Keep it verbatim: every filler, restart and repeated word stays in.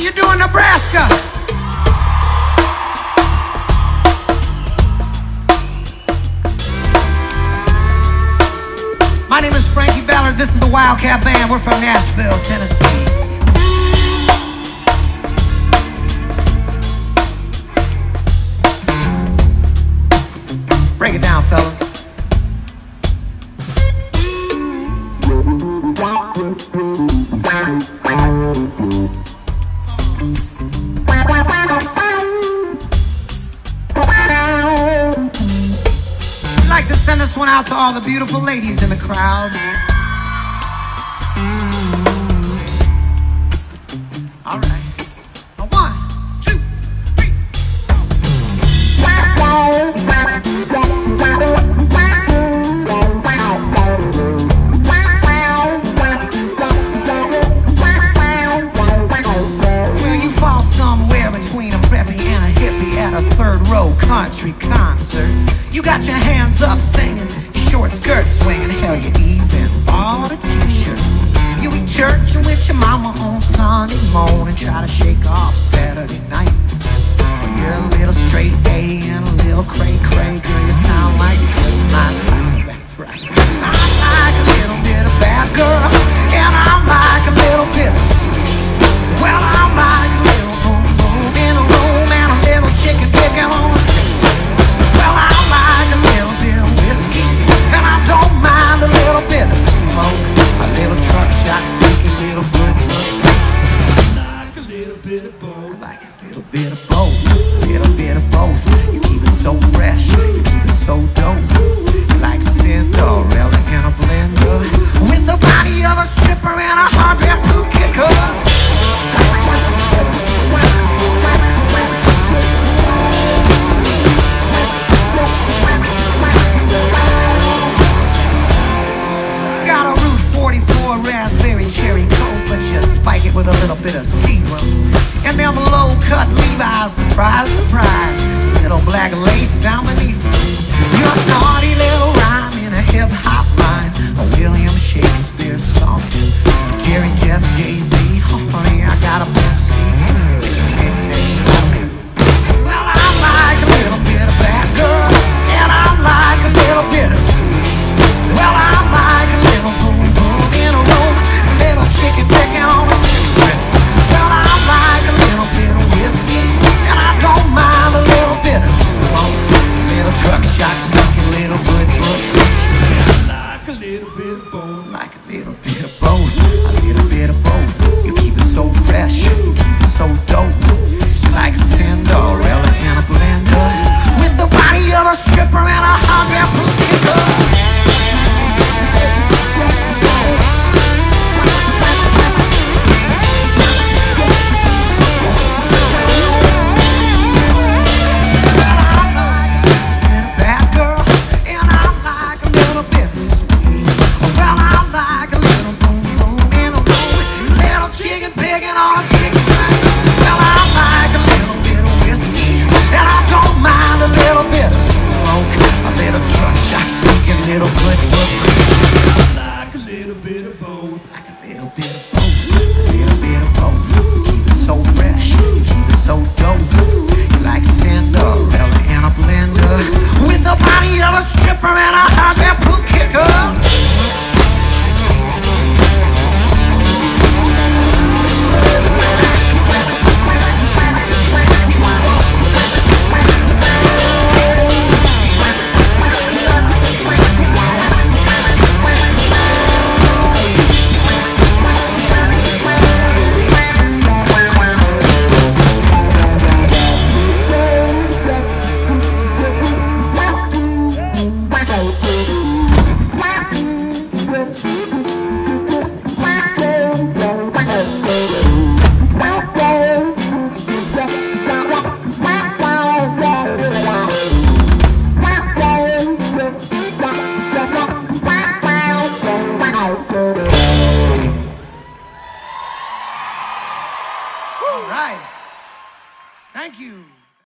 you doing, Nebraska? My name is Frankie Ballard. This is the Wildcat Band. We're from Nashville, Tennessee. Break it down, fellas. I'd like to send this one out to all the beautiful ladies in the crowd. All right. One, two, three. Well, you fall somewhere between a preppy and a hippie at a third row country concert. You got your hands up singing, short skirts swinging, hell, you even bought a t-shirt. You eat church with your mama on Sunday morning, try to shake off Saturday night. You're a little straight A and a little cray-cray, girl, you sound like just my type, that's right. I like a little bit of bad girl, and I like a little bit of sweet. Well, I like a little boom boom in a room and a little chicken picking on a stick. Well, I like a little bit of whiskey, and I don't mind a little bit of smoke. A little truck shot, sneaky little good look. Like a little bit of both. Like a little bit of both. Little bit of both. You keep it so fresh, you keep it so dope. Like Cinderella in a blender, with the body of a stripper and a hard bamboo kicker. Got a Route forty-four raspberry cherry coke, but you spike it with a little bit of Seagram. And them low-cut Levi's, surprise, surprise, little black lace down beneath. You're a naughty little rhyme in a hip-hop line, a William Shakespeare song. Jerry, Jeff, Jay-Z, oh, honey, I got a pussy. Well, I like a little bit of bad girl, and I like a little bit of sweet. Well, I like a little boom boom in a room, a little chicken picking on a stick. Well, I like a little bit of whiskey, and I don't mind a little bit of smoke. A little truck shot, smoky little good book. I like a little bit of both. Like a little bit of both. A little bit of both. You keep it so fresh, you keep it so dope. Like Cinderella in a blender, with the body of a stripper and a hot bamboo kicker. Little good book. Like a little bit of both. Like a little bit of both. A little bit of both. You keep it so fresh, you keep it so dope. Like Cinderella in a blender, with the body of a stripper and a hot bamboo kicker. All right. Thank you.